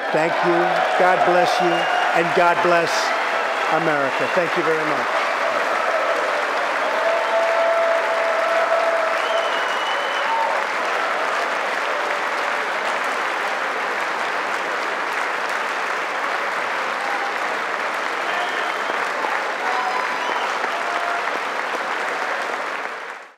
Thank you. God bless you. And God bless America. Thank you very much.